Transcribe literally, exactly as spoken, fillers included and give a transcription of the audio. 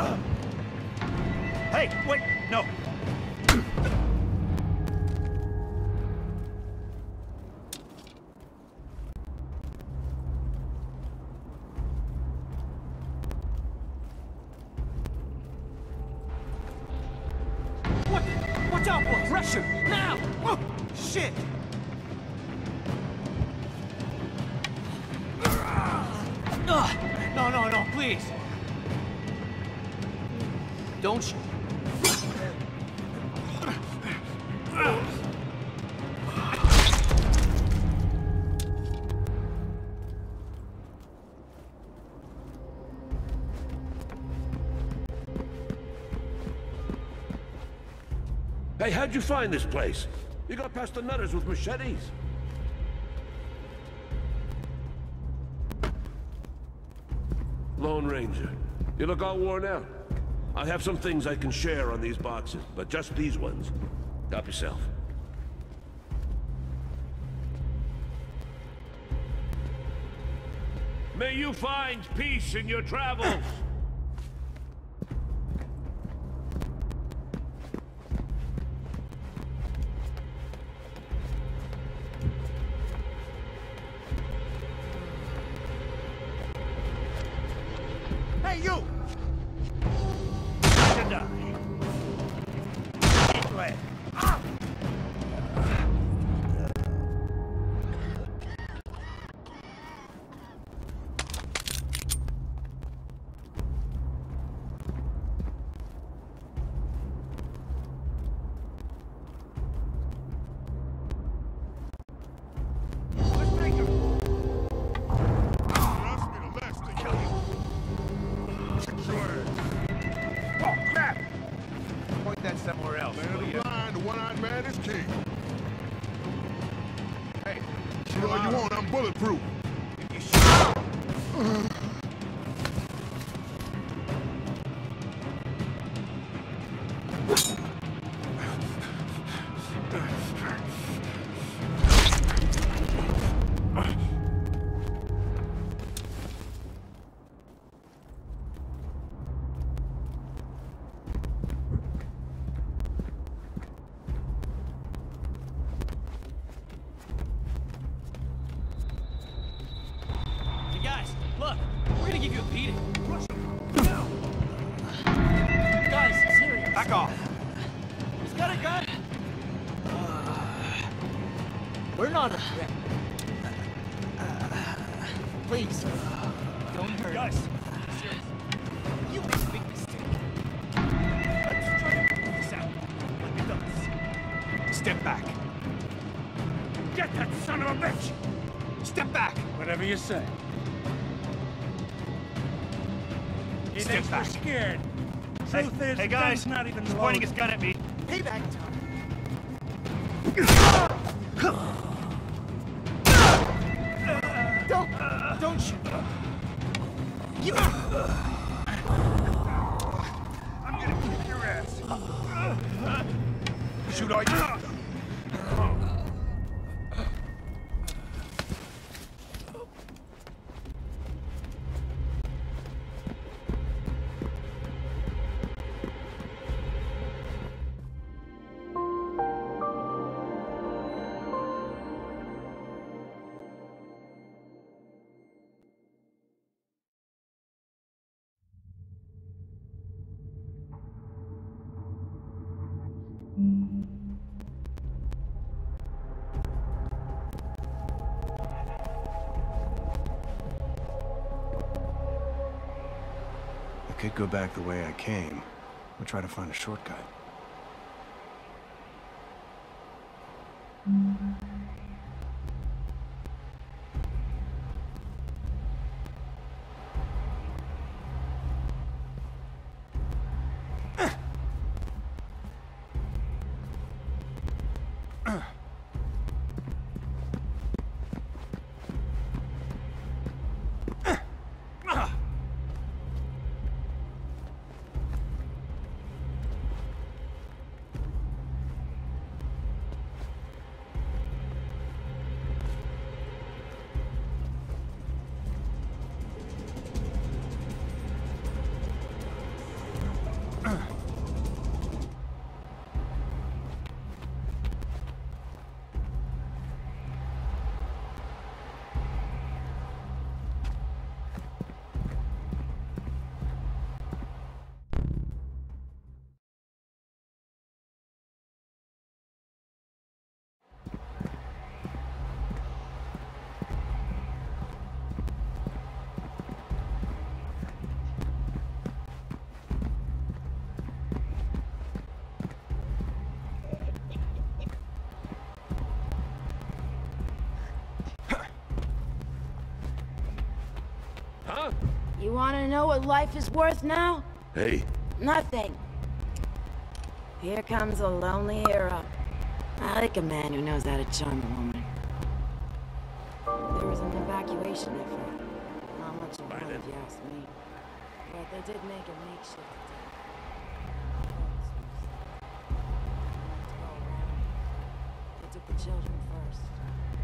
Hey, wait, no. What? Watch out, boy! Pressure! Now! Oh, shit! No, no, no, please! Don't shoot. Hey, how'd you find this place? You got past the nutters with machetes. Lone Ranger. You look all worn out. I have some things I can share on these boxes, but just these ones. Help yourself. May you find peace in your travels. Hey, you! Somewhere else. Man is blind, the one-eyed man is king. Hey, shoot all you want, I'm bulletproof. You shoot. Look, we're gonna give you a beating. Rush him. No. Guys, serious. Back off. He's got a gun. Uh, we're not a threat. Please, don't hurt Guys, us. serious. You made a big mistake. Let's try to figure this out. Like it does. Step back. Get that son of a bitch! Step back! Whatever you say. He Step thinks we're back. scared. Hey, Truth is, hey the guys, gun's not even he's pointing loaded. his gun at me. Payback time. Don't, don't shoot. You. I'm gonna kick your ass. Shoot all you. I could go back the way I came, or try to find a shortcut. wanna know what life is worth now? Hey, Nothing. Here comes a lonely hero. I like a man who knows how to charm a woman. There was an evacuation effort. Not much of one, if you ask me. But they did make a makeshift attack. They took the children first.